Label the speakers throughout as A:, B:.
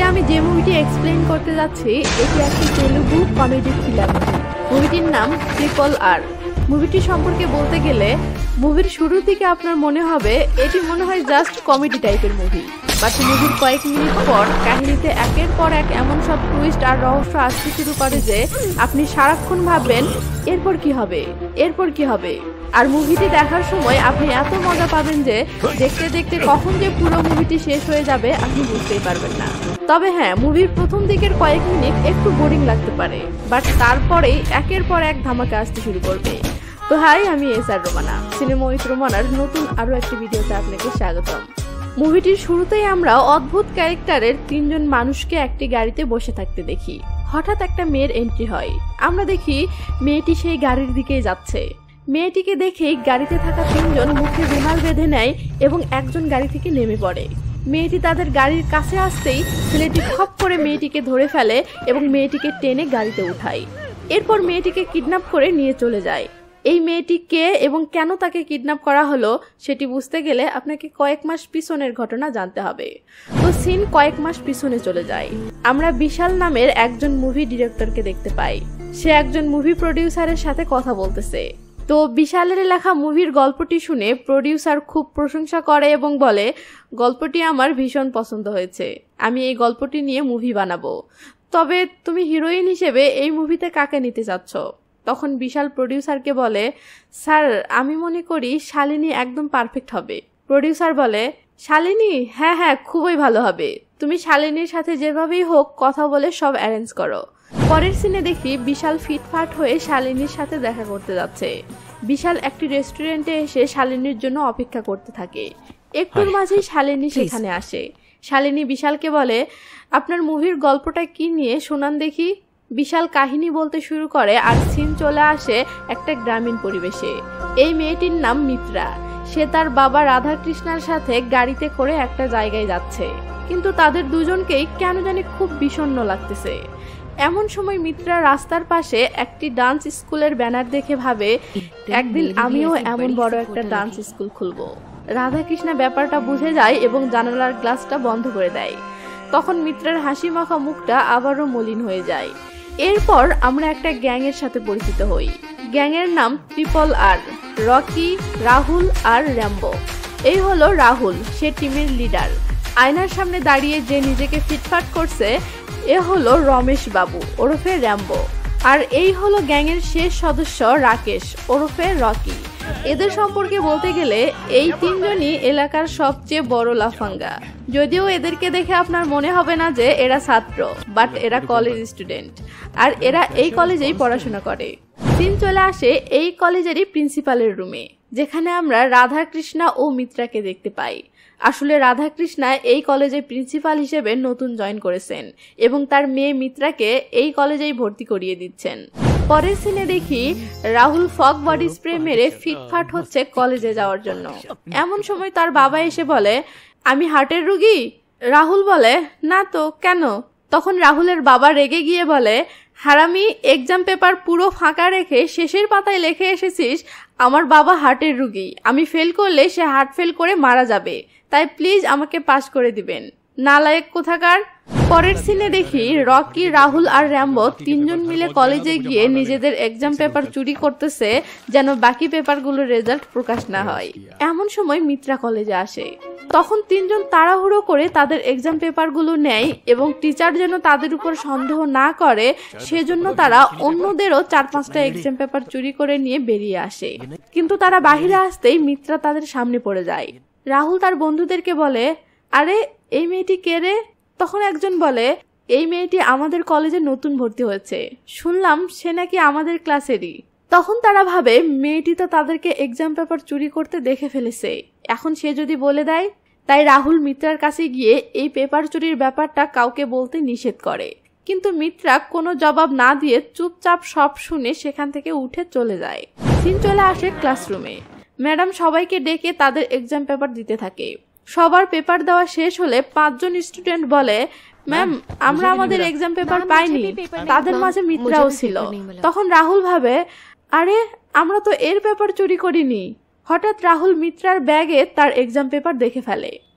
A: আমি যে মুভিটি এক্সপ্লেইন করতে যাচ্ছি এটি একটি তেলুগু কমেডি থ্রিলার মুভি। মুভিটির নাম RRR। মুভিটি সম্পর্কে বলতে গেলে মুভির শুরুর দিকে আপনার মনে হবে এটি মনে হয় জাস্ট কমেডি টাইপের মুভি, বাট মুভির কয়েক মিনিট পর কাহিনীতে একের পর এক এমন সব টুইস্ট আর রহস্য আসতে শুরু করে যে আপনি সারাক্ষণ ভাববেন এরপর কি হবে, এরপর কি হবে। আর মুভিটি দেখার সময় আপনি এত মজা পাবেন যে দেখতে দেখতে কখন যে পুরো মুভিটি শেষ হয়ে যাবে আপনি বুঝতেই পারবেন না। তবে হ্যাঁ, মুভির প্রথম দিকের কয়েক মিনিট একটু বোরিং লাগতে পারে, বাট তারপরেই একের পর এক ধামাকা আসতে শুরু করবে। তো হাই, আমি SR রোমানা, সিনেমা উইথ রোমানার নতুন আরো একটি ভিডিওতে আপনাকে স্বাগতম। মুভিটির শুরুতেই আমরা অদ্ভুত ক্যারেক্টারের 3 জন মানুষকে একটি গাড়িতে বসে থাকতে দেখি। হঠাৎ একটা মেয়ের এন্ট্রি হয়। আমরা দেখি মেয়েটি সেই গাড়ির দিকেই যাচ্ছে। মেয়েটিকে দেখেই গাড়িতে থাকা 3 জন মুখে রুমাল বেঁধে নেয় এবং একজন গাড়ি থেকে নেমে পড়ে। মেয়েটি তাদের গাড়ির কাছে আসতেই ছেলেটি খপ করে মেয়েটিকে ধরে ফেলে এবং মেয়েটিকে টেনে গাড়িতে উঠায়। এরপর মেয়েটিকে কিডন্যাপ করে নিয়ে চলে যায়। এই মেয়েটি কে এবং কেন তাকে কিডন্যাপ করা হলো সেটি বুঝতে গেলে আপনাকে কয়েক মাস পিছনের ঘটনা জানতে হবে। তো সিন কয়েক মাস পিছনে চলে যায়। আমরা বিশাল নামের একজন মুভি ডিরেক্টরকে দেখতে পাই। সে একজন মুভি প্রডিউসারের সাথে কথা বলতেছে। তো বিশালের লেখা মুভির গল্পটি শুনে প্রডিউসার খুব প্রশংসা করে এবং বলে, গল্পটি আমার ভীষণ পছন্দ হয়েছে, আমি এই গল্পটি নিয়ে মুভি বানাবো। তবে তুমি হিরোইন হিসেবে এই মুভিতে কাকে নিতে চাচ্ছ? তখন বিশাল প্রডিউসারকে বলে, স্যার আমি মনে করি শালিনী একদম পারফেক্ট হবে। প্রডিউসার বলে, শালিনী? হ্যাঁ হ্যাঁ, খুবই ভালো হবে। তুমি শালিনীর সাথে যেভাবেই হোক কথা বলে সব অ্যারেঞ্জ করো। পরের সিনে দেখি বিশাল ফিটফাট হয়ে শালিনীর সাথে দেখা করতে যাচ্ছে। বিশাল একটি রেস্টুরেন্টে এসে শালিনীর জন্য অপেক্ষা করতে থাকে। একটুর মাঝেই শালিনী সেখানে আসে। শালিনী বিশালকে বলে, আপনার মুভির গল্পটা কি নিয়ে শোনান দেখি। বিশাল কাহিনী বলতে শুরু করে আর সিন চলে আসে একটা গ্রামীণ পরিবেশে। এই মেয়েটির নাম মিত্রা। সে তার বাবা রাধাকৃষ্ণার সাথে গাড়িতে করে একটা জায়গায় যাচ্ছে, কিন্তু তাদের দুজনকেই কেন জানি খুব বিষণ্ণ লাগতেছে। এমন সময় মিত্রা রাস্তার পাশে একটি ডান্স স্কুলের ব্যানার দেখে ভাবে, একদিন আমিও এমন বড় একটা ডান্স স্কুল খুলবো। রাধাকৃষ্ণা ব্যাপারটা বুঝে যায় এবং জানালার গ্লাসটা বন্ধ করে দেয়। তখন মিত্রার হাসি মাখা মুখটা আবারও মলিন হয়ে যায়। এরপর আমরা একটা গ্যাংয়ের সাথে পরিচিত হই। গ্যাংয়ের নাম RRR, রকি, রাহুল আর র্যাম্বো। এই হলো রাহুল, সে টিমের লিডার। আয়নার সামনে দাঁড়িয়ে যে নিজেকে ফিটফাট করছে এ হলো রমেশ বাবু ওরফে র্যাম্বো। আর এই হলো গ্যাংয়ের শেষ সদস্য রাকেশ ওরফে রকি। এদের সম্পর্কে বলতে গেলে এই 3 জনই এলাকার সবচেয়ে বড় লাফাঙ্গা। যদিও এদেরকে দেখে আপনার মনে হবে না যে এরা ছাত্র, বাট এরা কলেজ স্টুডেন্ট, আর এরা এই কলেজেই পড়াশোনা করে। সিন চলে আসে এই কলেজেরই প্রিন্সিপালের রুমে, যেখানে আমরা রাধাকৃষ্ণা ও মিত্রাকে দেখতে পাই। আসলে রাধাকৃষ্ণা এই কলেজে প্রিন্সিপাল হিসেবে নতুন জয়েন করেছেন এবং তার মেয়ে মিত্রাকে এই কলেজেই ভর্তি করিয়ে দিচ্ছেন। পরের সিনে দেখি রাহুল ফগ বডি স্প্রে মেরে ফিটফাট হচ্ছে কলেজে যাওয়ার জন্য। এমন সময় তার বাবা এসে বলে, আমি হার্টের রোগী। রাহুল বলে, না তো, কেন? তখন রাহুলের বাবা রেগে গিয়ে বলে, হারামি, এক্সাম পেপার পুরো ফাঁকা রেখে শেষের পাতায় লিখে এসেছিস আমার বাবা হার্টের রোগী, আমি ফেল করলে সে হার্ট ফেল করে মারা যাবে, তাই প্লিজ আমাকে পাস করে দিবেন, নালায়েক কোথাকার। পরের সিনে দেখি রকি, রাহুল আর র্যাম্বো 3 জন মিলে কলেজে গিয়ে নিজেদের এক্সাম পেপার চুরি করতেছে যেন বাকি পেপারগুলোর রেজাল্ট প্রকাশ না হয়। এমন সময় মিত্রা কলেজে আসে। তখন 3 জন তাড়াহুড়ো করে তাদের এক্সাম পেপারগুলো নেয় এবং টিচার যেন তাদের উপর সন্দেহ না করে সেজন্য তারা অন্যদেরও 4-5টা এক্সাম পেপার চুরি করে নিয়ে বেরিয়ে আসে। কিন্তু তারা বাহিরে আসতেই মিত্রা তাদের সামনে পড়ে যায়। রাহুল তার বন্ধুদেরকে বলে, আরে এই মেয়েটি কে রে? তখন একজন বলে, এই মেয়েটি আমাদের কলেজে নতুন ভর্তি হয়েছে, শুনলাম সে নাকি আমাদের ক্লাসেরই। তখন তারা ভাবে মেয়েটি তো তাদেরকে এক্সাম পেপার চুরি করতে দেখে ফেলেছে, এখন সে যদি বলে দেয়। তাই রাহুল মিত্রার কাছে গিয়ে এই পেপার চুরির ব্যাপারটা কাউকে বলতে নিষেধ করে, কিন্তু মিত্রা কোনো জবাব না দিয়ে চুপচাপ সব শুনে সেখান থেকে উঠে চলে যায়। সিন চলে আসে ক্লাসরুমে। ম্যাডাম সবাইকে ডেকে তাদের এক্সাম পেপার দিতে থাকে। সবার পেপার দেওয়া শেষ হলে 5 জন স্টুডেন্ট বলে, ম্যাম আমরা আমাদের এক্সাম পেপার পাইনি। তাদের মাঝে মিত্রাও ছিল। তখন রাহুল ভাবে, আরে আমরা তো এর পেপার চুরি করিনি। হঠাৎ রাহুল মিত্রার ব্যাগে তার এক্সাম পেপার দেখে ফেলে।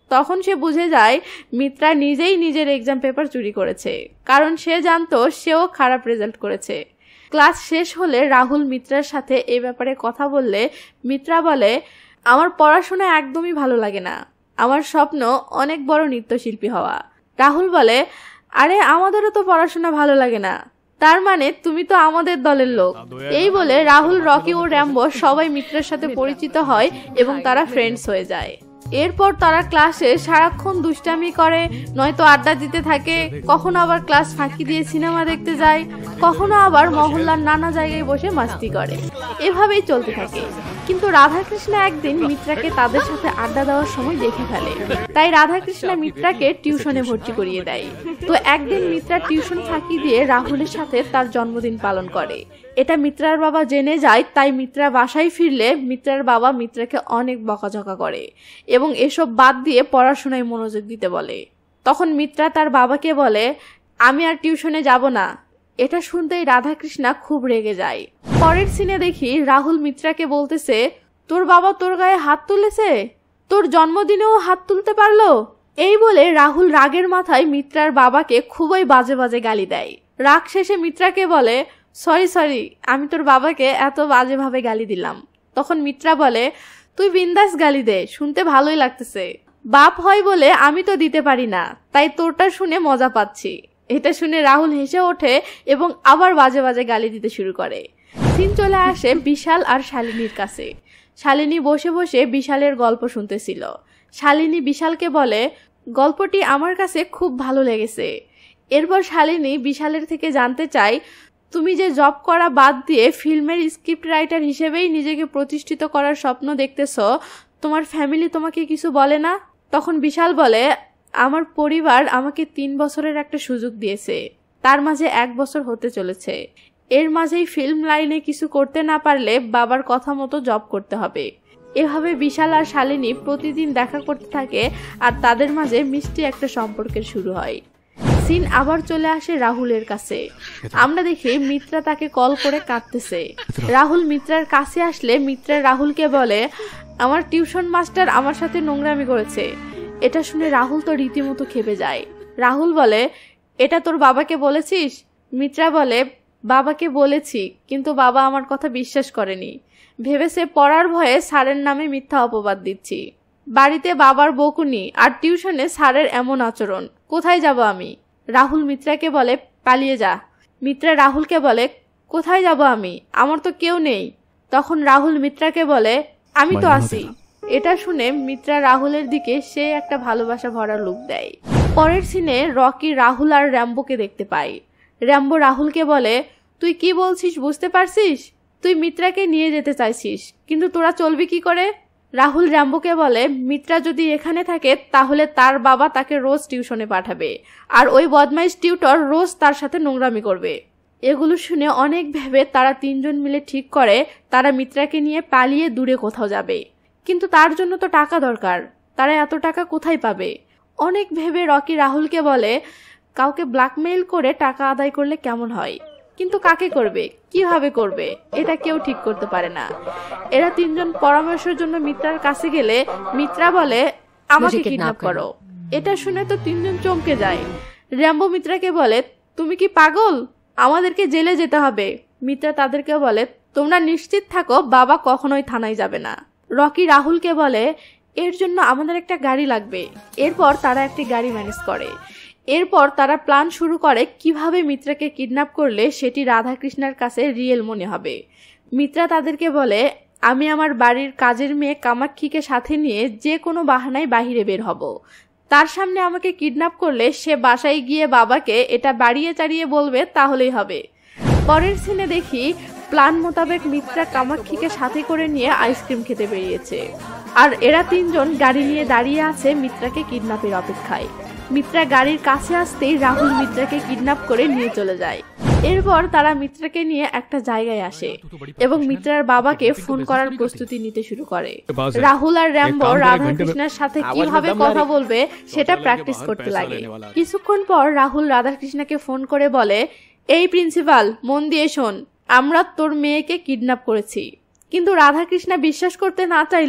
A: তখন সে বুঝে যায় মিত্রা নিজেই নিজের এক্সাম পেপার চুরি করেছে, কারণ সে জানতো সেও খারাপ রেজাল্ট করেছে। ক্লাস শেষ হলে রাহুল মিত্রার সাথে এই ব্যাপারে কথা বললে মিত্রা বলে, আমার পড়াশোনা একদমই ভালো লাগে না, আমার স্বপ্ন অনেক বড় নৃত্যশিল্পী হওয়া। রাহুল বলে, আরে আমাদেরও তো পড়াশোনা ভালো লাগে না, তার মানে তুমি তো আমাদের দলের লোক। এই বলে রাহুল, রকি ও র্যাম্বো সবাই মিত্রার সাথে পরিচিত হয় এবং তারা ফ্রেন্ডস হয়ে যায়। এরপর তারা ক্লাসে সারাক্ষণ দুষ্টামি করে, নয়তো আড্ডা দিতে থাকে, কখনো আবার ক্লাস ফাঁকি দিয়ে সিনেমা দেখতে যায়, কখনো আবার মহল্লার নানা জায়গায় বসে মাস্তি করে। এভাবেই চলতে থাকে। কিন্তু রাধাকৃষ্ণ একদিন মিত্রাকে তাদের সাথে আড্ডা দেওয়ার সময় দেখে ফেলে, তাই রাধাকৃষ্ণ মিত্রাকে টিউশনে ভর্তি করিয়ে দেয়। তো একদিন মিত্রা টিউশন ফাঁকি দিয়ে রাহুলের সাথে তার জন্মদিন পালন করে। এটা মিত্রার বাবা জেনে যায়, তাই মিত্রা বাসায় ফিরলে মিত্রার বাবা মিত্রাকে অনেক বকাঝকা করে এবং এসব বাদ দিয়ে পড়াশোনায় মনোযোগ দিতে বলে। তখন মিত্রা তার বাবাকে বলে, আমি আর টিউশনে যাব না। এটা শুনতেই রাধাকৃষ্ণা খুব রেগে যায়। পরের সিনে দেখি রাহুল মিত্রাকে বলতেছে, তোর বাবা তোর গায়ে হাত তুলেছে, তোর জন্মদিনেও হাত তুলতে পারলো। এই বলে রাহুল রাগের মাথায় মিত্রার বাবাকে খুবই বাজে বাজে গালি দেয়। রাগ শেষে মিত্রাকে বলে, সরি, আমি তোর বাবাকে এত বাজেভাবে গালি দিলাম। তখন মিত্রা বলে, তুই বিন্দাস গালি দে, শুনতে ভালোই লাগতেছে। বাপ হয় বলে আমি তো দিতে পারি না, তাই তোরটা শুনে মজা পাচ্ছি। এটা শুনে রাহুল হেসে ওঠে এবং আবার বাজে বাজে গালি দিতে শুরু করে। সিন চলে আসে বিশাল আর শালিনীর কাছে। শালিনী বসে বসে বিশালের গল্প শুনতেছিল। শালিনী বিশালকে বলে, গল্পটি আমার কাছে খুব ভালো লেগেছে। এরপর শালিনী বিশালের থেকে জানতে চায়, তুমি যে জব করা বাদ দিয়ে ফিল্মের স্ক্রিপ্ট রাইটার হিসেবেই নিজেকে প্রতিষ্ঠিত করার স্বপ্ন দেখতেছ, তোমার ফ্যামিলি তোমাকে কিছু বলে না? তখন বিশাল বলে, আমার পরিবার আমাকে 3 বছরের একটা সুযোগ দিয়েছে, তার মাঝে 1 বছর হতে চলেছে। এর মাঝেই ফিল্ম লাইনে কিছু করতে না পারলে বাবার কথা মতো জব করতে হবে। এভাবে বিশাল আর শালিনী প্রতিদিন দেখা করতে থাকে আর তাদের মাঝে মিষ্টি একটা সম্পর্কের শুরু হয়। সিন আবার চলে আসে রাহুলের কাছে। আমরা দেখি মিত্রা তাকে কল করে কাঁদতেছে। রাহুল মিত্রার কাছে আসলে মিত্রা রাহুলকে বলে, আমার টিউশন মাস্টার আমার সাথে নোংরামি করেছে। এটা শুনে রাহুল তো রীতিমতো খেপে যায়। রাহুল বলে, এটা তোর বাবাকে বলেছিস? মিত্রা বলে, বাবাকে বলেছি, কিন্তু বাবা আমার কথা বিশ্বাস করেনি, ভেবেছে পড়ার ভয়ে স্যারের নামে মিথ্যা অপবাদ দিচ্ছি। বাড়িতে বাবার বকুনি আর টিউশনে স্যারের এমন আচরণ, কোথায় যাব আমি? রাহুল মিত্রাকে বলে, পালিয়ে যা। মিত্রা রাহুলকে বলে, কোথায় যাব আমি, আমার তো কেউ নেই। তখন রাহুল মিত্রাকে বলে, আমি তো আছি। এটা শুনে মিত্রা রাহুলের দিকে সে একটা ভালোবাসা ভরা লুক দেয়। পরের সিনে রকি রাহুল আর র্যাম্বোকে দেখতে পায়। র্যাম্বো রাহুলকে বলে, তুই কি বলছিস বুঝতে পারছিস? তুই মিত্রাকে নিয়ে যেতে চাইছিস, কিন্তু তোরা চলবি কি করে? রাহুল র্যাম্বোকে বলে, মিত্রা যদি এখানে থাকে তাহলে তার বাবা তাকে রোজ টিউশনে পাঠাবে, আর ওই বদমাইশ টিউটর রোজ তার সাথে নোংরামি করবে। এগুলো শুনে অনেক ভেবে তারা 3 জন মিলে ঠিক করে তারা মিত্রাকে নিয়ে পালিয়ে দূরে কোথাও যাবে। কিন্তু তার জন্য তো টাকা দরকার, তারা এত টাকা কোথায় পাবে? অনেক ভেবে রকি রাহুলকে বলে, কাউকে ব্ল্যাকমেইল করে টাকা আদায় করলে কেমন হয়, কিন্তু কাকে করবে, কিভাবে করবে, এটা কেউ ঠিক করতে পারে না। এরা 3 জন পরামর্শের জন্য মিত্রার কাছে গেলে মিত্রা বলে, আমাকে কিডন্যাপ করো। এটা শুনে তো 3 জন চমকে যায়। র্যাম্বো মিত্রাকে বলে, তুমি কি পাগল, আমাদেরকে জেলে যেতে হবে। মিত্রা তাদেরকে বলে, তোমরা নিশ্চিত থাকো বাবা কখনোই থানায় যাবে না। রকি রাহুলকে বলে, এর জন্য আমাদের একটা গাড়ি লাগবে। এরপর তারা একটি গাড়ি ম্যানেজ করে। এরপর তারা প্ল্যান শুরু করে কিভাবে মিত্রাকে কিডন্যাপ করলে সেটি রাধাকৃষ্ণের কাছে রিয়েল মনে হবে। মিত্রা তাদেরকে বলে, আমি আমার বাড়ির কাজের মেয়ে কামাক্ষীকে সাথে নিয়ে যে কোনো বাহানায় বাহিরে বের হব। তার সামনে আমাকে কিডন্যাপ করলে সে বাসায় গিয়ে বাবাকে এটা বাড়িয়ে চাড়িয়ে বলবে, তাহলেই হবে। পরের সিনে দেখি প্ল্যান মোতাবেক মিত্রা কামাক্ষীকে সাথে করে নিয়ে আইসক্রিম খেতে বেরিয়েছে, আর এরা 3 জন গাড়ি নিয়ে দাঁড়িয়ে আছে মিত্রাকে কিডন্যাপের অপেক্ষায়। মিত্রা গাড়ির কাছে আসতেই রাহুল মিত্রাকে কিডন্যাপ করে নিয়ে চলে যায়। এরপর তারা মিত্রাকে নিয়ে একটা জায়গায় আসে এবং মিত্রার বাবাকে ফোন করার প্রস্তুতি নিতে শুরু করে। রাহুল আর র্যাম্বো রাধাকৃষ্ণের সাথে কিভাবে কথা বলবে সেটা প্র্যাকটিস করতে লাগে। কিছুক্ষণ পর রাহুল রাধাকৃষ্ণকে ফোন করে বলে, এই প্রিন্সিপাল, মন দিয়ে শোন, আমরা তোর মেয়েকে কিডন্যাপ করেছি। কিন্তু রাধাকৃষ্ণ বিশ্বাস করতে না চাইলে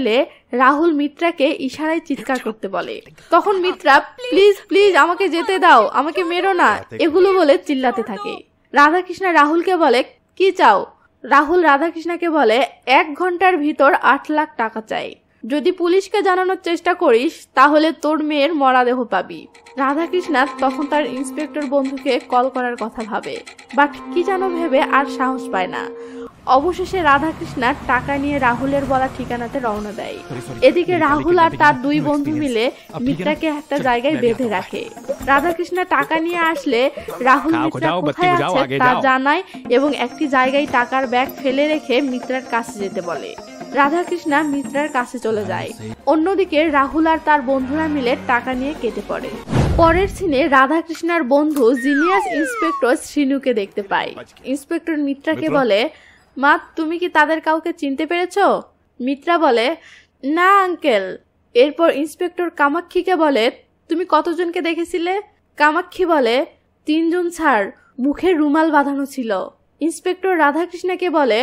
A: রাহুল মিত্রাকে ইশারায় চিৎকার করতে বলে। তখন মিত্রা প্লিজ প্লিজ আমাকে যেতে দাও, আমাকে মেরো না, এগুলো বলে চিল্লাতে থাকে। রাধাকৃষ্ণ রাহুলকে বলে কি চাও? রাহুল রাধাকৃষ্ণকে বলে 1 ঘন্টার ভিতর 8 লাখ টাকা চাই। যদি পুলিশকে জানানোর চেষ্টা করিস তাহলে তোর মেয়ের মরাদেহ পাবি। রাধাকৃষ্ণ তখন তার ইন্সপেক্টর বন্ধুকে কল করার কথা ভাবে, বাট কি যেন ভেবে আর সাহস পায় না। অবশেষে রাধাকৃষ্ণ টাকা নিয়ে রাহুলের বলা ঠিকানাতে রওনা দেয়। এদিকে রাহুল আর তার 2 বন্ধু মিলে মিত্রাকে একটা জায়গায় বেঁধে রাখে। রাধাকৃষ্ণ টাকা নিয়ে আসলে রাহুল মিত্রা কোথায় আছে তা জানায় এবং একটি জায়গায় টাকার ব্যাগ ফেলে রেখে মিত্রার কাছে যেতে বলে। রাধাকৃষ্ণ মিত্রার কাছে চলে যায়। অন্যদিকে রাহুল আর তার বন্ধুরা মিলে টাকা নিয়ে কেটে পড়ে। পরের সিনে রাধাকৃষ্ণের বন্ধু জিনিয়াস ইন্সপেক্টর শ্রীনুকে দেখতে পায়। ইন্সপেক্টর মিত্রাকে বলে, মা তুমি কি তাদের কাউকে চিনতে পেরেছো? মিত্রা বলে, না আঙ্কেল। এরপর ইন্সপেক্টর কামাক্ষীকে বলে, তুমি কতজনকে দেখেছিলে? কামাক্ষী বলে, 3 জন স্যার, মুখে রুমাল বাঁধানো ছিল। ইন্সপেক্টর রাধাকৃষ্ণকে বলে,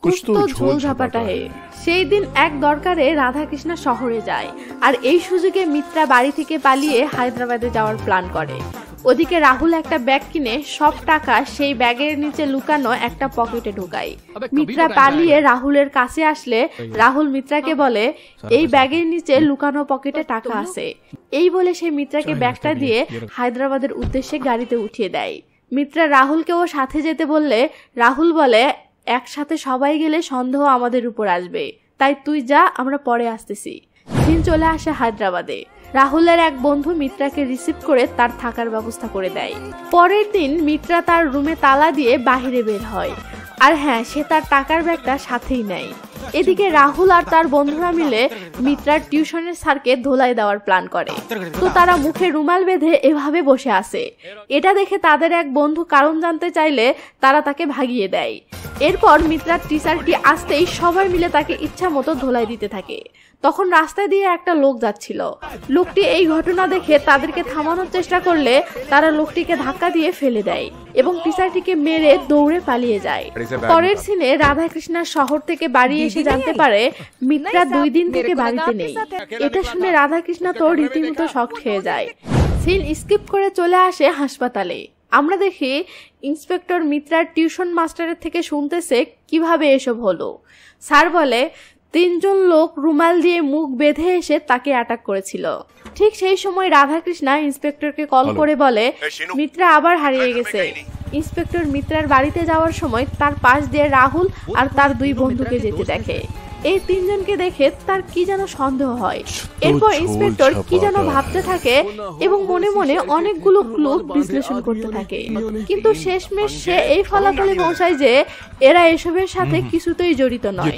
A: ঝোল ঝাপাটা হে। সেই দিন এক দরকারে রাধাকৃষ্ণ শহরে যায় আর এই সুযোগে মিত্রা বাড়ি থেকে পালিয়ে হায়দ্রাবাদে যাওয়ার প্ল্যান করে। ওদিকে রাহুল একটা ব্যাগ কিনে সব টাকা সেই ব্যাগের নিচে লুকানো একটা পকেটে ঢোকায়। মিত্রা পালিয়ে রাহুলের কাছে আসলে রাহুল মিত্রাকে বলে, এই ব্যাগের নিচে লুকানো পকেটে টাকা আছে। এই বলে সে মিত্রাকে ব্যাগটা দিয়ে হায়দ্রাবাদের উদ্দেশ্যে গাড়িতে উঠিয়ে দেয়। মিত্রা রাহুলকেও সাথে যেতে বললে রাহুল বলে, একসাথে সবাই গেলে সন্দেহ আমাদের উপর আসবে, তাই তুই যা, আমরা পরে আসতেছি। দিন চলে আসে হায়দ্রাবাদে। রাহুলের এক বন্ধু মিত্রাকে রিসিভ করে তার থাকার ব্যবস্থা করে দেয়। পরের দিন মিত্রা তার রুমে তালা দিয়ে বাহিরে বের হয়, আর হ্যাঁ, সে তার টাকার ব্যাগটা সাথেই নেয়। এদিকে রাহুল আর তার বন্ধুরা মিলে মিত্রার টিউশনের স্যারকে ধোলাই দেওয়ার প্ল্যান করে। তো তারা মুখে রুমাল বেঁধে এভাবে বসে আছে। এটা দেখে তাদের এক বন্ধু কারণ জানতে চাইলে তারা তাকে ভাগিয়ে দেয়। এরপর মিত্রার টিচারটি আসতেই সবাই মিলে তাকে ইচ্ছা মতো ধোলাই দিতে থাকে। তখন রাস্তা দিয়ে একটা লোক যাচ্ছিল। লোকটি এই ঘটনা দেখে তাদেরকে থামানোর চেষ্টা করলে তারা লোকটিকে ধাক্কা দিয়ে ফেলে দেয় এবং টিচারটিকে মেরে দৌড়ে পালিয়ে যায়। পরের সিনে রাধাকৃষ্ণ শহর থেকে বাড়ি এসে জানতে পারে মিত্রা 2 দিন থেকে বাড়িতে নেই। এটা শুনে রাধাকৃষ্ণ তো রীতিমতো শক খেয়ে যায়। সিন স্কিপ করে চলে আসে হাসপাতালে। আমরা দেখি ইন্সপেক্টর মিত্রার টিউশন মাস্টারের থেকে শুনতেছে কিভাবে এসব হলো। স্যার বলে 3 জন লোক রুমাল দিয়ে মুখ বেঁধে এসে তাকে অ্যাটাক করেছিল। ঠিক সেই সময় রাধাকৃষ্ণ ইন্সপেক্টরকে কল করে বলে মিত্রা আবার হারিয়ে গেছে। ইন্সপেক্টর মিত্রার বাড়িতে যাওয়ার সময় তার পাশ দিয়ে রাহুল আর তার 2 বন্ধুকে যেতে দেখে। এই 3 জনকে দেখে তার কি যেন সন্দেহ হয়। এরপর ইন্সপেক্টর কি যেন ভাবতে থাকে এবং মনে মনে অনেকগুলো ক্লু বিশ্লেষণ করতে থাকে, কিন্তু শেষমেশ সে এই ফলাফলে পৌঁছায় যে এরা এসবের সাথে কিছুতেই জড়িত নয়।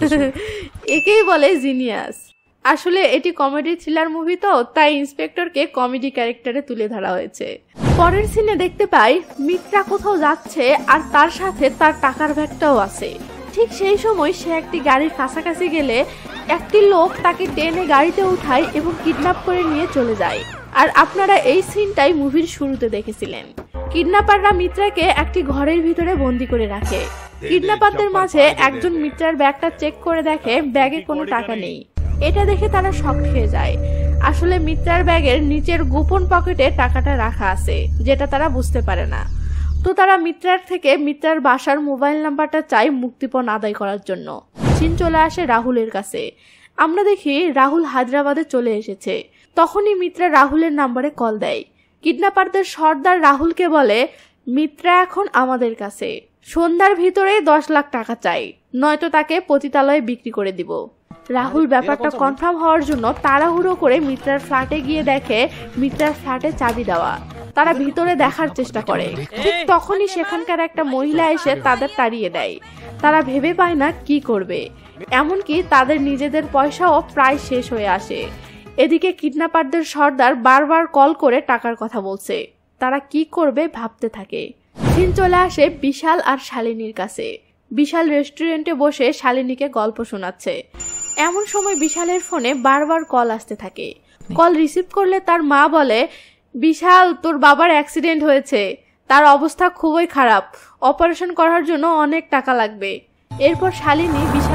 A: একেই বলে জিনিয়াস। আসলে এটি কমেডি থ্রিলার মুভি, তো তাই ইন্সপেক্টরকে কমেডি ক্যারেক্টারে তুলে ধরা হয়েছে। পরের সিনে দেখতে পাই মিত্রা কোথাও যাচ্ছে আর তার সাথে তার টাকার ব্যাগটাও আছে। ঠিক সেই সময় সে একটি গাড়ির কাছাকাছি গেলে একটি লোক তাকে টেনে গাড়িতে উঠায় এবং কিডন্যাপ করে নিয়ে চলে যায়। আর আপনারা এই সিনটাই মুভির শুরুতে দেখেছিলেন। কিডন্যাপাররা মিত্রাকে একটি ঘরের ভিতরে বন্দি করে রাখে। কিডন্যাপারদের মাঝে একজন মিত্রার ব্যাগটা চেক করে দেখে ব্যাগে কোনো টাকা নেই। এটা দেখে তারা শক খেয়ে যায়। আসলে মিত্রার ব্যাগের নিচের গোপন পকেটে টাকাটা রাখা আছে, যেটা তারা বুঝতে পারে না। তো তারা মিত্রার থেকে মিত্রার বাসার মোবাইল নাম্বারটা চাই মুক্তিপণ আদায় করার জন্য। সিন চলে আসে রাহুলের কাছে। আমরা দেখি রাহুল হায়দ্রাবাদে চলে এসেছে। তখনই মিত্রা রাহুলের নাম্বারে কল দেয়। কিডন্যাপারদের সর্দার রাহুলকে বলে মিত্রা এখন আমাদের কাছে, সন্ধ্যার ভিতরে 10 লাখ টাকা চাই, নয়তো তাকে পতিতালয়ে বিক্রি করে দিব। রাহুল ব্যাপারটা কনফার্ম হওয়ার জন্য তাড়াহুড়ো করে মিত্রার ফ্ল্যাটে গিয়ে দেখে মিত্রার ফ্ল্যাটে চাবি দেওয়া। তারা ভিতরে দেখার চেষ্টা করে। ঠিক তখনই সেখানকার একটা মহিলা এসে তাদের তাড়িয়ে দেয়। তারা ভেবে পায় না কি করবে, এমনকি তাদের নিজেদের পয়সাও প্রায় শেষ হয়ে আসে। এদিকে কিডন্যাপারদের সর্দার বারবার কল করে টাকার কথা বলছে। তারা কি করবে ভাবতে থাকে। সিন চলে আসে বিশাল আর শালিনীর কাছে। বিশাল রেস্টুরেন্টে বসে শালিনীকে গল্প শোনাচ্ছে। এমন সময় বিশালের ফোনে বারবার কল আসতে থাকে। কল রিসিভ করলে তার মা বলে বিশাল, তোর বাবার অ্যাক্সিডেন্ট হয়েছে, তার অবস্থা খুবই খারাপ, অপারেশন করার জন্য অনেক টাকা লাগবে। এরপর শালিনী বিশাল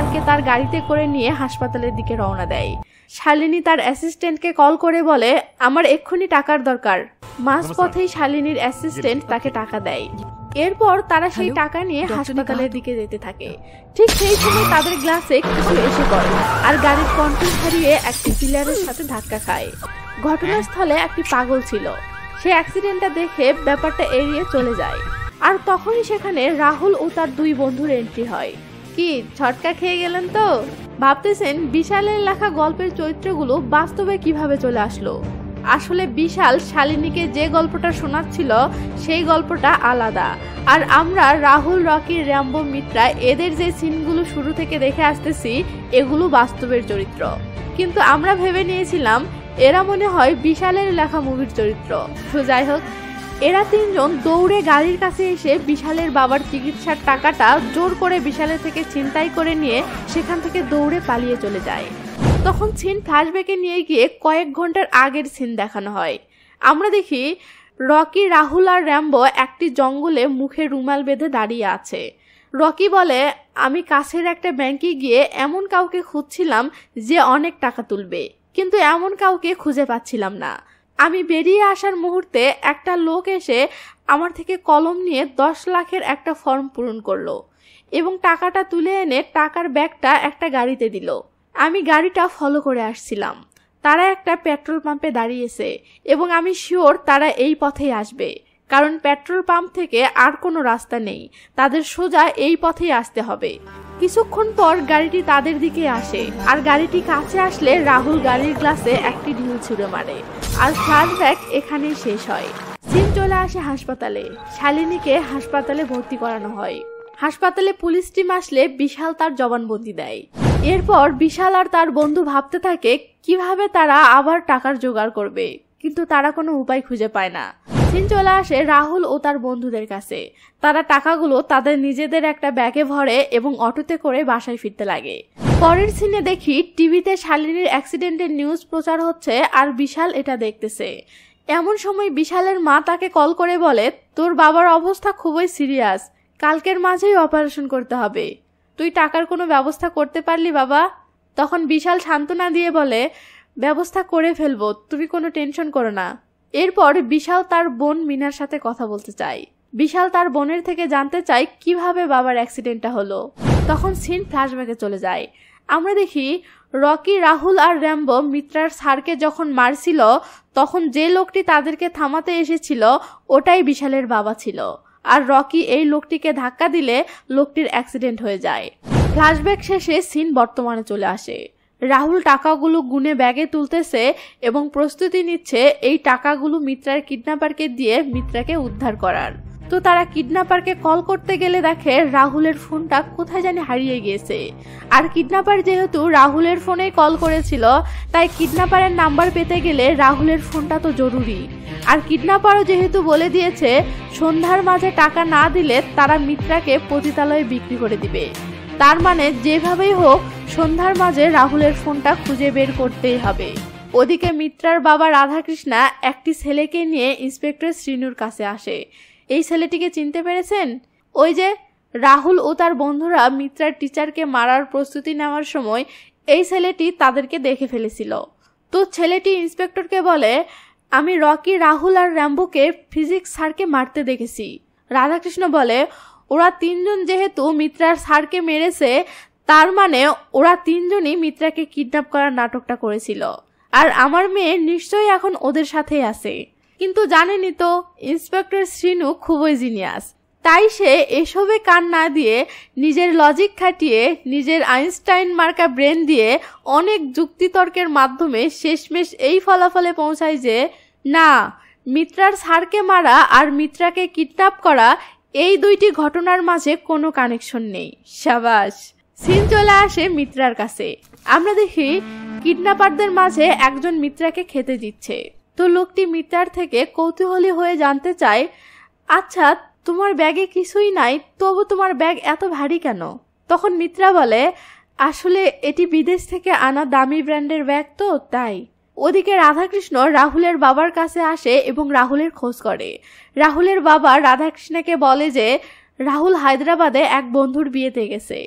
A: বিশালকে তার গাড়িতে করে নিয়ে হাসপাতালের দিকে রওনা দেয়। শালিনী তার অ্যাসিস্ট্যান্টকে কল করে বলে, আমার এক্ষুনি টাকার দরকার। মাঝপথেই শালিনীর অ্যাসিস্ট্যান্ট তাকে টাকা দেয়। এরপর তারা সেই টাকা নিয়ে হাসপাতালের দিকে যেতে থাকে। ঠিক সেই সময় তাদের গ্লাসে কিছু এসে পড়ে আর গাড়ির কন্ট্রোল হারিয়ে একটি পিলারের সাথে ধাক্কা খায়। ঘটনাস্থলে একটি পাগল ছিল, সে অ্যাক্সিডেন্টটা দেখে ব্যাপারটা এড়িয়ে চলে যায়। আর তখনই সেখানে রাহুল ও তার দুই বন্ধুর এন্ট্রি হয়। কি ঝটকা খেয়ে গেলেন তো? ভাবতেছেন বিশালের লেখা গল্পের চরিত্রগুলো বাস্তবে কিভাবে চলে আসলো? আসলে বিশাল শালিনীকে যে গল্পটা শোনাচ্ছিল সেই গল্পটা আলাদা। আর আমরা রাহুল, রকি, র্যাম্বো, মিত্রা এদের যে সিনগুলো শুরু থেকে দেখে আসতেছি এগুলো বাস্তবের চরিত্র। কিন্তু আমরা ভেবে নিয়েছিলাম এরা মনে হয় বিশালের লেখা মুভির চরিত্র। তো যাই হোক, এরা তিনজন দৌড়ে গাড়ির কাছে এসে বিশালের বাবার চিকিৎসার টাকাটা জোর করে বিশালের থেকে ছিনতাই করে নিয়ে সেখান থেকে দৌড়ে পালিয়ে চলে যায়। তখন সিন ফ্ল্যাশব্যাকে নিয়ে গিয়ে কয়েক ঘন্টার আগের সিন দেখানো হয়। আমরা দেখি রকি, রাহুল আর র্যাম্বো একটি জঙ্গলে মুখে রুমাল বেঁধে দাঁড়িয়ে আছে। রকি বলে, আমি কাছের একটা ব্যাংকে গিয়ে এমন কাউকে খুঁজছিলাম যে অনেক টাকা তুলবে, কিন্তু এমন কাউকে খুঁজে পাচ্ছিলাম না। আমি বেরিয়ে আসার মুহূর্তে একটা লোক এসে আমার থেকে কলম নিয়ে 10 লাখের একটা ফর্ম পূরণ করলো এবং টাকাটা তুলে এনে টাকার ব্যাগটা একটা গাড়িতে দিল। আমি গাড়িটা ফলো করে আসছিলাম। তারা একটা পেট্রোল পাম্পে দাঁড়িয়েছে এবং আমি শিওর তারা এই পথেই আসবে, কারণ পেট্রোল পাম্প থেকে আর কোনো রাস্তা নেই, তাদের সোজা এই পথেই আসতে হবে। কিছুক্ষণ পর গাড়িটি তাদের দিকে আসে আর গাড়িটি কাছে আসলে রাহুল গাড়ির গ্লাসে একটি ঢিল ছুঁড়ে মারে আর ফ্ল্যাশব্যাক এখানেই শেষ হয়। সিন চলে আসে হাসপাতালে। শালিনীকে হাসপাতালে ভর্তি করানো হয়। হাসপাতালে পুলিশ টিম আসলে বিশাল তার জবানবন্দি দেয়। এরপর বিশাল আর তার বন্ধু ভাবতে থাকে কিভাবে তারা আবার টাকার জোগাড় করবে, কিন্তু তারা কোনো উপায় খুঁজে পায় না। সিন চলে আসে রাহুল ও তার বন্ধুদের কাছে। তারা টাকাগুলো তাদের নিজেদের একটা ব্যাগে ভরে এবং অটোতে করে বাসায় ফিরতে লাগে। পরের সিনে দেখি টিভিতে শালিনীর অ্যাক্সিডেন্টের নিউজ প্রচার হচ্ছে আর বিশাল এটা দেখতেছে। এমন সময় বিশালের মা তাকে কল করে বলে, তোর বাবার অবস্থা খুবই সিরিয়াস, কালকের মাঝেই অপারেশন করতে হবে। তুই টাকার কোনো ব্যবস্থা করতে পারলি বাবা? তখন বিশাল সান্ত্বনা দিয়ে বলে, ব্যবস্থা করে ফেলবো, তুমি কোনো টেনশন করো না। এরপর বিশাল তার বোন মিনার সাথে কথা বলতে চায়। বিশাল তার বোনের থেকে জানতে চায় কিভাবে বাবার অ্যাক্সিডেন্টটা হলো। তখন সিন ফ্ল্যাশব্যাকে চলে যায়। আমরা দেখি রকি, রাহুল আর র্যাম্বো মিত্রার স্যারকে যখন মারছিল তখন যে লোকটি তাদেরকে থামাতে এসেছিল ওটাই বিশালের বাবা ছিল। আর রকি এই লোকটিকে ধাক্কা দিলে লোকটির অ্যাক্সিডেন্ট হয়ে যায়। ফ্ল্যাশব্যাক শেষে সিন বর্তমানে চলে আসে। রাহুল টাকাগুলো গুনে ব্যাগে তুলতেছে এবং প্রস্তুতি নিচ্ছে এই টাকাগুলো মিত্রার কিডন্যাপারকে দিয়ে মিত্রাকে উদ্ধার করার। তো তারা কিডন্যাপারকে কল করতে গেলে দেখে রাহুলের ফোনটা কোথায় জানি হারিয়ে গিয়েছে। আর কিডন্যাপার যেহেতু রাহুলের ফোনে কল করেছিল তাই কিডন্যাপারের নাম্বার পেতে গেলে রাহুলের ফোনটা তো জরুরি। আর কিডন্যাপারও যেহেতু বলে দিয়েছে সন্ধ্যার মাঝে টাকা না দিলে তারা মিত্রাকে পতিতালয়ে বিক্রি করে দিবে, তার মানে যেভাবেই হোক সন্ধ্যার মাঝে রাহুলের ফোনটা খুঁজে বের করতেই হবে। ওদিকে মিত্রার বাবা রাধাকৃষ্ণা একটি ছেলেকে নিয়ে ইন্সপেক্টর শ্রীনুর কাছে আসে। এই ছেলেটিকে চিনতে পেরেছেন? ওই যে রাহুল ও তার বন্ধুরা মিত্রার টিচারকে মারার প্রস্তুতি নেওয়ার সময় এই ছেলেটি তাদেরকে দেখে ফেলেছিল। তো ছেলেটি ইন্সপেক্টরকে বলে, আমি রকি, রাহুল আর র্যাম্বোকে ফিজিক্স স্যারকে মারতে দেখেছি। রাধাকৃষ্ণ বলে, ওরা তিনজন যেহেতু মিত্রার স্যারকে মেরেছে তার মানে ওরা তিনজনই মিত্রাকে কিডন্যাপ করার নাটকটা করেছিল। আর আমার মেয়ে নিশ্চয়ই এখন ওদের সাথেই আছে। কিন্তু জানেনই তো ইন্সপেক্টর শ্রীনু খুবই জিনিয়াস, তাই সে এসবে কান না দিয়ে নিজের লজিক খাটিয়ে নিজের আইনস্টাইন মার্কা ব্রেন দিয়ে অনেক যুক্তিতর্কের মাধ্যমে শেষমেশ এই ফলাফলে পৌঁছায় যে না, মিত্রার স্যারকে মারা আর মিত্রাকে কিডন্যাপ করা এই দুইটি ঘটনার মাঝে কোনো কানেকশন নেই। সাবাস। সিন চলে আসে মিত্রার কাছে। আমরা দেখি কিডন্যাপারদের মাঝে একজন মিত্রাকে খেতে দিচ্ছে। তো লোকটি মিত্রার থেকে কৌতূহলী হয়ে জানতে চায়, আচ্ছা তোমার ব্যাগে কিছুই নাই, তবু তোমার ব্যাগ এত ভারী কেন? তখন মিত্রা বলে, আসলে এটি বিদেশ থেকে আনা দামি ব্র্যান্ডের ব্যাগ তো তাই। ওদিকে রাধাকৃষ্ণ রাহুলের বাবার কাছে আসে এবং রাহুলের খোঁজ করে। রাহুলের বাবা রাধাকৃষ্ণকে বলে যে রাহুল হায়দ্রাবাদে এক বন্ধুর বিয়েতে গেছে।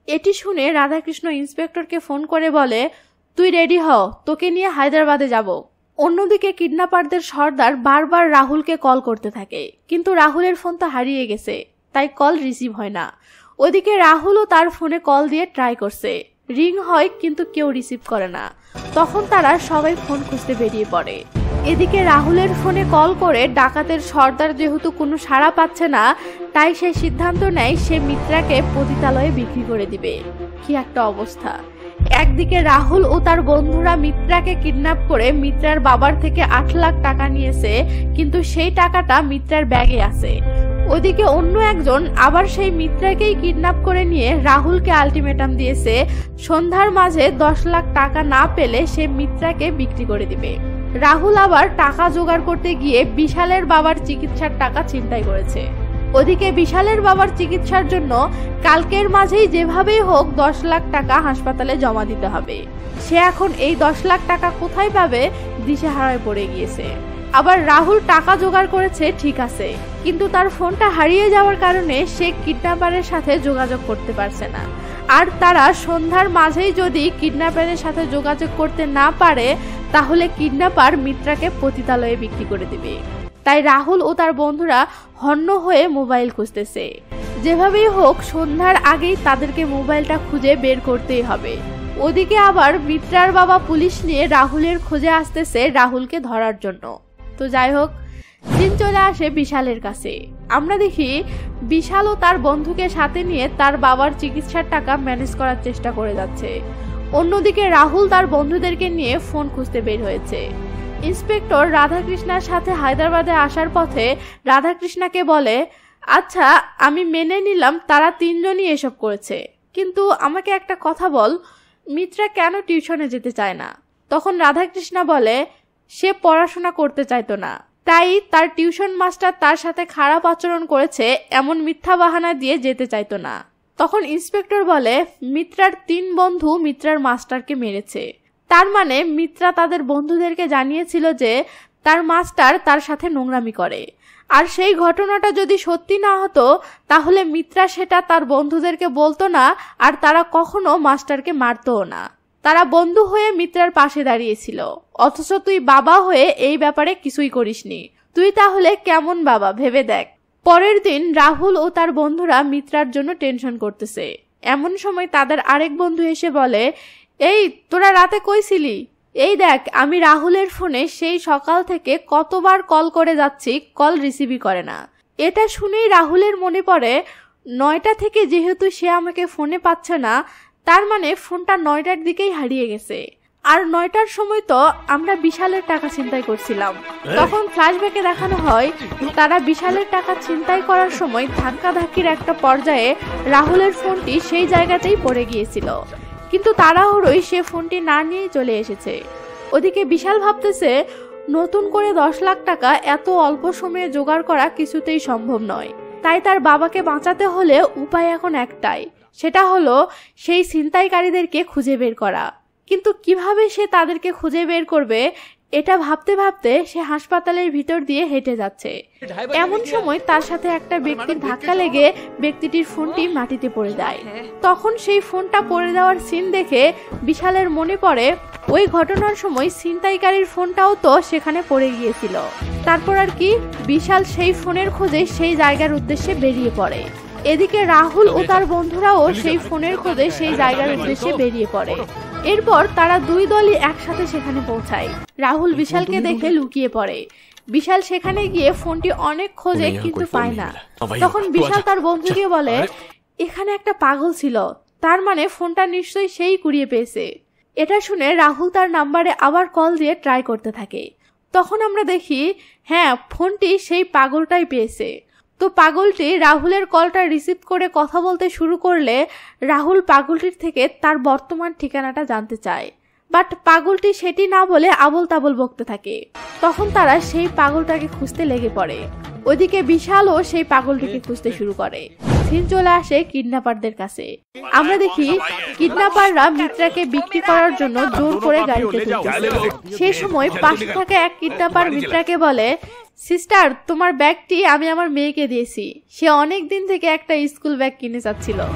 A: এটি শুনে রাধাকৃষ্ণ ইন্সপেক্টরকে ফোন করে বলে, তুই রেডি হ, তোকে নিয়ে হায়দ্রাবাদে যাব। অন্যদিকে কিডন্যাপারদের সর্দার বারবার রাহুলকে কল করতে থাকে, কিন্তু রাহুলের ফোন তো হারিয়ে গেছে, তাই কল রিসিভ হয় না। ওদিকে রাহুলও তার ফোনে কল দিয়ে ট্রাই করছে, রিং হয় কিন্তু কেউ রিসিভ করে না। তখন তারা সবাই ফোন খুঁজতে বেরিয়ে পড়ে। এদিকে রাহুলের ফোনে কল করে ডাকাতের সর্দার যেহেতু কোনো সাড়া পাচ্ছে না, তাই সে সিদ্ধান্ত নেয় সে মিত্রাকে পতিতালয়ে বিক্রি করে দিবে। কি একটা অবস্থা! একদিকে রাহুল ও তার বন্ধুরা মিত্রাকে কিডন্যাপ করে মিত্রার বাবার থেকে 8 লাখ টাকা নিয়েছে, কিন্তু সেই টাকাটা মিত্রার ব্যাগে আছে। ওদিকে অন্য একজন আবার সেই মিত্রাকেই কিডন্যাপ করে নিয়ে রাহুলকে আলটিমেটাম দিয়েছে, সন্ধ্যার মাঝে 10 লাখ টাকা না পেলে সে মিত্রাকে বিক্রি করে দিবে। রাহুল আবার টাকা জোগাড় করতে গিয়ে বিশালের বাবার চিকিৎসার টাকা ছিনতাই করেছে। ওদিকে বিশালের বাবার চিকিৎসার জন্য কালকের মাঝেই যেভাবেই হোক 10 লাখ টাকা হাসপাতালে জমা দিতে হবে। সে এখন এই 10 লাখ টাকা কোথায় পাবে দিশেহারায় পড়ে গিয়েছে। আবার রাহুল টাকা জোগাড় করেছে ঠিক আছে, কিন্তু তার ফোনটা হারিয়ে যাওয়ার কারণে সে কিডন্যাপারের সাথে যোগাযোগ করতে পারছে না। আর তারা সন্ধ্যার মাঝেই যদি কিডন্যাপারের সাথে যোগাযোগ করতে না পারে, তাহলে কিডন্যাপার মিত্রাকে পতিতালয়ে বিক্রি করে দিবে। তাই রাহুল ও তার বন্ধুরা হন্য হয়ে মোবাইল খুঁজতেছে। যেভাবেই হোক সন্ধ্যার আগেই তাদেরকে মোবাইলটা খুঁজে বের করতেই হবে। ওদিকে আবার মিত্রার বাবা পুলিশ নিয়ে রাহুলের খোঁজে আসতেছে রাহুলকে ধরার জন্য। তো যাই হোক, দিন চলে আসে বিশালের কাছে। আমরা দেখি বিশাল ও তার বন্ধুকে সাথে নিয়ে তার বাবার চিকিৎসার টাকা ম্যানেজ করার চেষ্টা করে যাচ্ছে। অন্যদিকে রাহুল তার বন্ধুদেরকে নিয়ে ফোন খুঁজতে বের হয়েছে। ইন্সপেক্টর রাধাকৃষ্ণার সাথে হায়দ্রাবাদে আসার পথে রাধাকৃষ্ণাকে বলে, আচ্ছা আমি মেনে নিলাম তারা 3 জনই এসব করেছে, কিন্তু আমাকে একটা কথা বল, মিত্রা কেন টিউশনে যেতে চায় না? তখন রাধাকৃষ্ণা বলে, সে পড়াশোনা করতে চাইতো না, তাই তার টিউশন মাস্টার তার সাথে খারাপ আচরণ করেছে এমন মিথ্যা বাহানা দিয়ে যেতে চাইতো না। তখন ইন্সপেক্টর বলে, মিত্রার 3 বন্ধু মিত্রার মাস্টারকে মেরেছে, তার মানে মিত্রা তাদের বন্ধুদেরকে জানিয়েছিল যে তার মাস্টার তার সাথে নোংরামি করে। আর সেই ঘটনাটা যদি সত্যি না হতো তাহলে মিত্রা সেটা তার বন্ধুদেরকে বলতো না, আর তারা কখনো মাস্টারকে মারতোও না। তারা বন্ধু হয়ে মিত্রার পাশে দাঁড়িয়েছিল, অথচ তুই বাবা হয়ে এই ব্যাপারে কিছুই করিসনি। তুই তাহলে কেমন বাবা ভেবে দেখ। পরের দিন রাহুল ও তার বন্ধুরা মিত্রার জন্য টেনশন করতেছে। এমন সময় তাদের আরেক বন্ধু এসে বলে, এই তোরা রাতে কই ছিলি? এই দেখ আমি রাহুলের ফোনে সেই সকাল থেকে কতবার কল করে যাচ্ছি, কল রিসিভই করে না। এটা শুনেই রাহুলের মনে পড়ে 9টা থেকে যেহেতু সে আমাকে ফোনে পাচ্ছে না, তার মানে ফোনটা 9টার দিকেই হারিয়ে গেছে। আর 9টার সময় তো আমরা বিশালের টাকা ছিনতাই করছিলাম। তখন ফ্ল্যাশব্যাকে দেখানো হয় তারা বিশালের টাকা ছিনতাই করার সময় ধাক্কাধাক্কির একটা পর্যায়ে রাহুলের ফোনটি সেই জায়গাতেই পড়ে গিয়েছিল, কিন্তু তাড়াহুড়োই সে ফোনটি না নিয়ে চলে এসেছে। ওদিকে বিশাল ভাবতেছে নতুন করে 10 লাখ টাকা এত অল্প সময়ে জোগাড় করা কিছুতেই সম্ভব নয়। তাই তার বাবাকে বাঁচাতে হলে উপায় এখন একটাই, সেটা হলো সেই ছিনতাইকারীদেরকে খুঁজে বের করা। কিন্তু কিভাবে সে তাদেরকে খুঁজে বের করবে এটা ভাবতে ভাবতে সে হাসপাতালের ভিতর দিয়ে হেঁটে যাচ্ছে। এমন সময় তার সাথে একটা ব্যক্তির ধাক্কা লেগে ব্যক্তিটির ফোনটি মাটিতে পড়ে যায়। তখন সেই ফোনটা পড়ে যাওয়ার সিন দেখে বিশালের মনে পড়ে ওই ঘটনার সময় ছিনতাইকারীর ফোনটাও তো সেখানে পড়ে গিয়েছিল। তারপর আর কি, বিশাল সেই ফোনের খোঁজে সেই জায়গার উদ্দেশ্যে বেরিয়ে পড়ে। এদিকে রাহুল ও তার বন্ধুরাও সেই ফোনের খোঁজে সেই জায়গার উদ্দেশ্যে বেরিয়ে পড়ে। এরপর তারা 2 দলই একসাথে সেখানে পৌঁছায়। রাহুল বিশালকে দেখে লুকিয়ে পড়ে। বিশাল সেখানে গিয়ে ফোনটি অনেক খোঁজে কিন্তু পায় না। তখন বিশাল তার বন্ধুকে বলে, এখানে একটা পাগল ছিল, তার মানে ফোনটা নিশ্চয়ই সেই কুড়িয়ে পেয়েছে। এটা শুনে রাহুল তার নাম্বারে আবার কল দিয়ে ট্রাই করতে থাকে। তখন আমরা দেখি হ্যাঁ, ফোনটি সেই পাগলটাই পেয়েছে। তো পাগলটি রাহুলের কলটা রিসিভ করে কথা বলতে শুরু করলে রাহুল পাগলটির থেকে তার বর্তমান ঠিকানাটা জানতে চায়, বাট পাগলটি সেটি না বলে আবল তাবল বকতে থাকে। তখন তারা সেই পাগলটাকে খুঁজতে লেগে পড়ে। ওইদিকে বিশালও সেই পাগলটিকে খুঁজতে শুরু করে। সিন চলে আসে কিডন্যাপারদের কাছে। আমরা দেখি কিডন্যাপাররা মিত্রাকে বিক্রি করার জন্য জোর করে গাড়িতে তুলছে। সেই সময় পাশে থাকা এক কিডন্যাপার মিত্রাকে বলে, সিস্টার তোমার ব্যাগটি আমি আমার মেয়েকে দিয়েছি, সে অনেক দিন থেকে একটা স্কুল ব্যাগ কিনে চাচ্ছিল,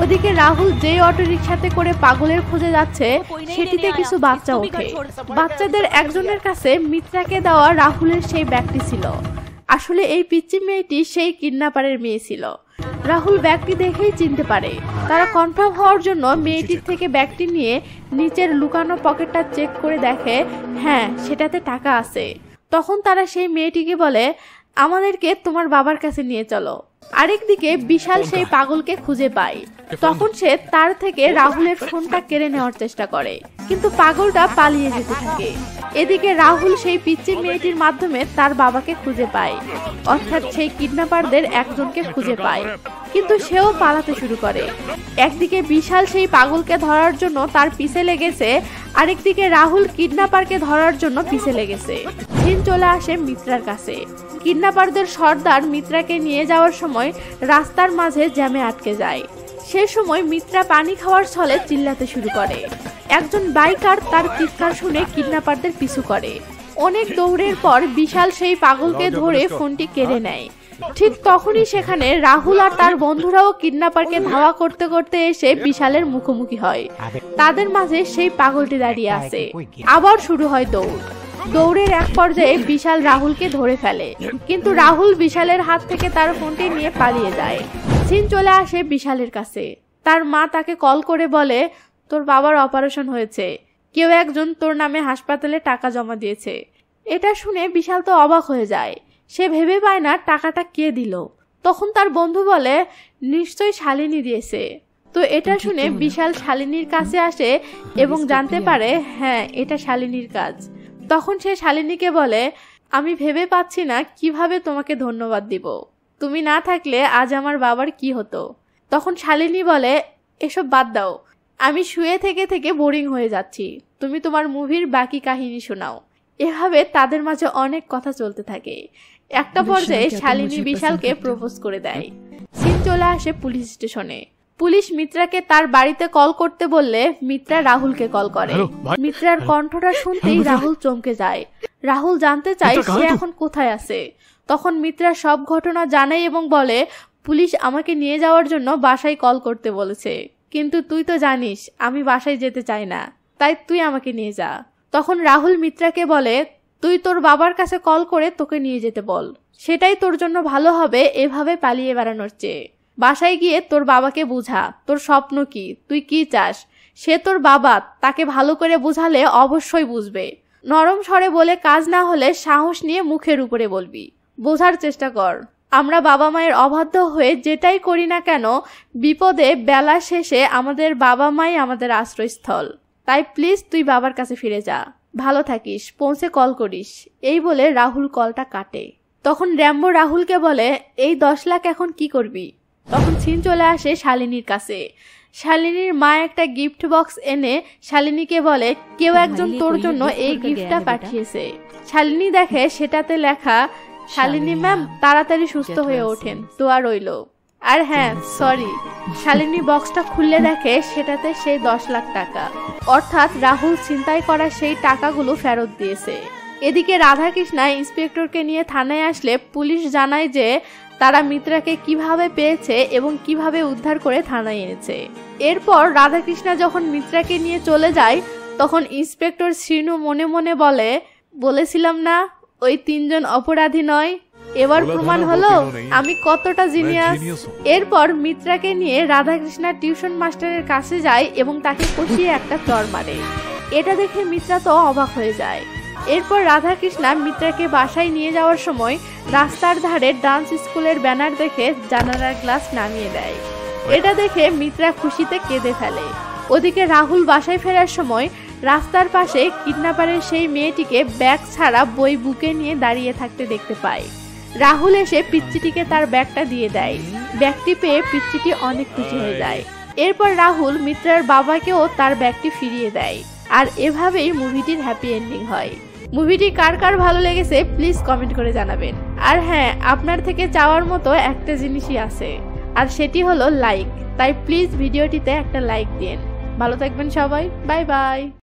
A: ওদিকে রাহুল যেই অটো রিকশাতে করে পাগলের খোঁজে যাচ্ছে সেটিতে কিছু বাচ্চা ওঠে। বাচ্চাদের একজনের কাছে মিত্রাকে দেওয়া রাহুলের সেই ব্যাগটি ছিল। আসলে এই পিচ্চি মেয়েটি সেই কিডন্যাপারের মেয়ে ছিল। রাহুল ব্যাগটি দেখেই চিনতে পারে। তারা কনফার্ম হওয়ার জন্য মেয়েটির থেকে ব্যাগটি নিয়ে নিচের লুকানো পকেটটা চেক করে দেখে হ্যাঁ সেটাতে টাকা আছে। তখন তারা সেই মেয়েটিকে বলে আমাদেরকে তোমার বাবার কাছে নিয়ে চলো। আরেকদিকে বিশাল সেই পাগলকে খুঁজে পায়। তখন সে তার থেকে রাহুলের ফোনটা কেড়ে নেওয়ার চেষ্টা করে, কিন্তু পাগলটা পালিয়ে যেতে থাকে। এদিকে রাহুল সেই পিচ্চি মেয়েটির মাধ্যমে তার বাবাকে খুঁজে পায়, অর্থাৎ সেই কিডন্যাপারদের একজনকে খুঁজে পায়, কিন্তু সেও পালাতে শুরু করে। একদিকে বিশাল সেই পাগলকে ধরার জন্য তার পিছে লেগেছে, আরেকদিকে রাহুল কিডন্যাপারকে ধরার জন্য পিছে লেগেছে। সিন চলে আসে মিত্রার কাছে। কিডন্যাপারদের সর্দার মিত্রাকে নিয়ে যাওয়ার সময় রাস্তার মাঝে জ্যামে আটকে যায়। সে সময় মিত্রা পানি খাওয়ার ছলে চিল্লাতে শুরু করে। একজন বাইকার তার চিৎকার শুনে কিডন্যাপারদের পিছু করে। অনেক দৌড়ের পর বিশাল সেই পাগলকে ধরে ফোনটি কেড়ে নেয়। ঠিক তখনই সেখানে রাহুল আর তার বন্ধুরাও কিডন্যাপারকে ধাওয়া করতে করতে এসে বিশালের মুখোমুখি হয়। তাদের মাঝে সেই পাগলটি দাঁড়িয়ে আছে। আবার শুরু হয় দৌড়। দৌড়ের এক পর্যায়ে বিশাল রাহুলকে ধরে ফেলে, কিন্তু রাহুল বিশালের হাত থেকে তার ফোনটি নিয়ে পালিয়ে যায়। সিন চলে আসে বিশালের কাছে। তার মা তাকে কল করে বলে তোর বাবার অপারেশন হয়েছে, কেউ একজন তোর নামে হাসপাতালে টাকা জমা দিয়েছে। এটা শুনে বিশাল তো অবাক হয়ে যায়। সে ভেবে পায় না টাকাটা কে দিল। তখন তার বন্ধু বলে নিশ্চয়ই শালিনী দিয়েছে। তো এটা শুনে বিশাল শালিনীর কাছে আসে এবং জানতে পারে হ্যাঁ এটা শালিনীর কাজ। তখন সে শালিনীকে বলে আমি ভেবে পাচ্ছি না কিভাবে তোমাকে ধন্যবাদ দিব, তুমি না থাকলে আজ আমার বাবার কি হতো। তখন শালিনী বলে এসব বাদ দাও, আমি শুয়ে থেকে থেকে বোরিং হয়ে যাচ্ছি, তুমি তোমার মুভির বাকি কাহিনী শোনাও। এভাবে তাদের মাঝে অনেক কথা চলতে থাকে। একটা পর্যায়ে শালিনী বিশালকে প্রপোজ করে দেয়। সিন চলে আসে পুলিশ স্টেশনে। পুলিশ মিত্রাকে তার বাড়িতে কল করতে বললে মিত্রা রাহুলকে কল করে। মিত্রার কণ্ঠটা শুনতেই রাহুল চমকে যায়। রাহুল জানতে চায় সে এখন কোথায় আছে। তখন মিত্রা সব ঘটনা জানে এবং বলে পুলিশ আমাকে নিয়ে যাওয়ার জন্য বাসায় কল করতে বলেছে, কিন্তু তুই তো জানিস আমি বাসায় যেতে চাই না, তাই তুই আমাকে নিয়ে যা। তখন রাহুল মিত্রাকে বলে তুই তোর বাবার কাছে কল করে তোকে নিয়ে যেতে বল, সেটাই তোর জন্য ভালো হবে এভাবে পালিয়ে বেড়ানোর চেয়ে। বাসায় গিয়ে তোর বাবাকে বুঝা তোর স্বপ্ন কি, তুই কি চাস। সে তোর বাবা, তাকে ভালো করে বুঝালে অবশ্যই বুঝবে। নরম স্বরে বলে কাজ না হলে সাহস নিয়ে মুখের উপরে বলবি। বোঝার চেষ্টা কর, আমরা বাবা মায়ের অবাধ্য হয়ে যেটাই করি না কেন বিপদে বেলা শেষে আমাদের বাবা মাই আমাদের আশ্রয়স্থল। তাই প্লিজ তুই বাবার কাছে ফিরে যা, ভালো থাকিস, পৌঁছে কল করিস। এই বলে রাহুল কলটা কাটে। তখন র্যাম্বো রাহুলকে বলে এই 10 লাখ এখন কি করবি। তখন সিন চলে আসে শালিনীর কাছে। শালিনীর মা একটা গিফট বক্স এনে শালিনীকে বলে কেউ একজন তোর জন্য এই গিফটটা পাঠিয়েছে। শালিনী দেখে সেটাতে লেখা শালিনী ম্যাম তাড়াতাড়ি সুস্থ হয়ে ওঠেন, দোয়া রইল। আর হ্যাঁ সরি, শালিনী বক্সটা খুললে দেখে সেটাতে সেই 10 লাখ টাকা, অর্থাৎ রাহুল ছিনতাই করা সেই টাকাগুলো ফেরত দিয়েছে। এদিকে রাধাকৃষ্ণা ইন্সপেক্টরকে নিয়ে থানায় আসলে পুলিশ জানায় যে তারা মিত্রাকে কিভাবে পেয়েছে এবং কিভাবে উদ্ধার করে থানায় এনেছে। এরপর রাধাকৃষ্ণা যখন মিত্রাকে নিয়ে চলে যায় তখন ইন্সপেক্টর শ্রীনু মনে মনে বলেছিলাম না ওই 3 জন অপরাধী নয়, এবার প্রমাণ হলো আমি কতটা জিনিয়াস। এরপর মিত্রাকে নিয়ে রাধাকৃষ্ণা টিউশন মাস্টারের কাছে যায় এবং তাকে কষিয়ে একটা চড় মারে। এটা দেখে মিত্রা তো অবাক হয়ে যায়। এরপর রাধাকৃষ্ণা মিত্রাকে বাসায় নিয়ে যাওয়ার সময় রাস্তার ধারে ডান্স স্কুলের ব্যানার দেখে জানালার গ্লাস নামিয়ে দেয়। এটা দেখে মিত্রা খুশিতে কেঁদে ফেলে। ওদিকে রাহুল বাসায় ফেরার সময় রাস্তার পাশে কিডন্যাপারের সেই মেয়েটিকে ব্যাগ ছাড়া বই বুকে নিয়ে দাঁড়িয়ে থাকতে দেখতে পায়। রাহুল এসে পিচ্চিটিকে তার ব্যাগটা দিয়ে দেয়। ব্যাগটি পেয়ে পিচ্চিটি অনেক খুশি হয়ে যায়। এরপর রাহুল মিত্রার বাবাকেও তার ব্যাগটি ফিরিয়ে দেয়। আর এভাবেই মুভিটির হ্যাপি এন্ডিং হয়। মুভিটি কার কার ভালো লেগেছে প্লিজ কমেন্ট করে জানাবেন। আর হ্যাঁ, আপনার থেকে চাওয়ার মতো একটা জিনিসই আছে, আর সেটি হলো লাইক। তাই প্লিজ ভিডিওটিতে একটা লাইক দিন। ভালো থাকবেন সবাই, বাই বাই।